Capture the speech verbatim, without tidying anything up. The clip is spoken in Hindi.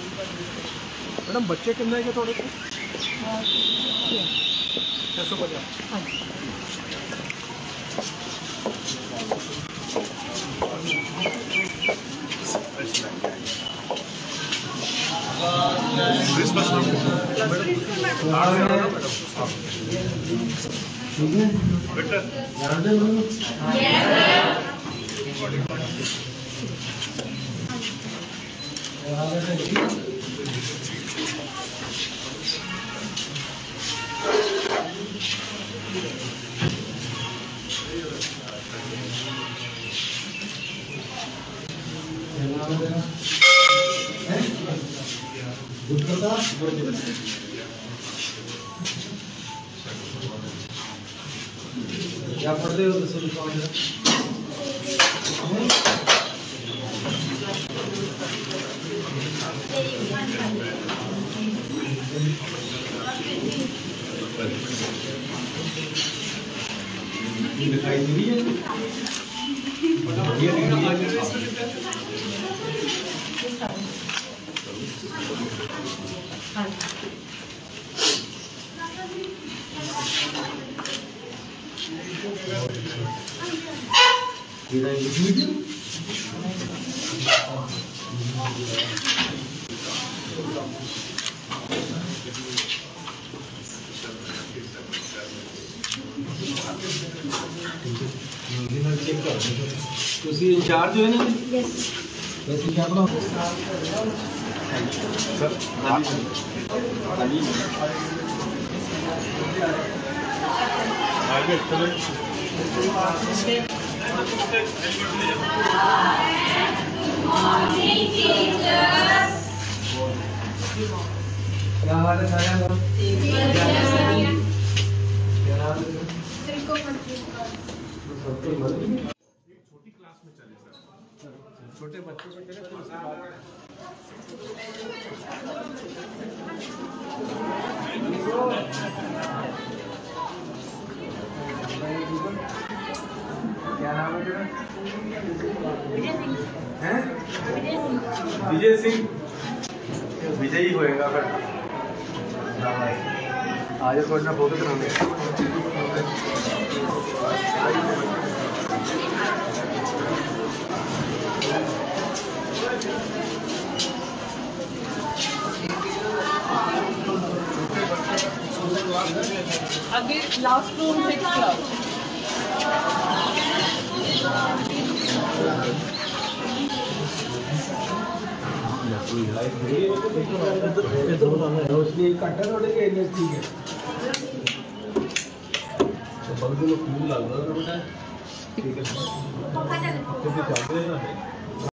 मैडम बच्चे कितने के थोड़े थे? छः सौ पचास। क्रिसमस क्या पढ़ते हो तो सुन पाओ दिखाई दे रही है उसी इंचार्ज है ना? वैसे क्या बना सर? आगे चलो। क्या हाल है सारे? छोटी क्लास में चले सर, छोटे बच्चों को चले तो उसके बाद क्या नाम है तेरा? हैं? विजय सिंह। विजय ही होएगा फिर। आज कोई ना फोटो कराने। आगे लास्ट रूम सिक्स क्लब रोशनी घट है थोड़े एरिया ठीक है तो बल्कि फूल लग रहा है बेटा ठीक है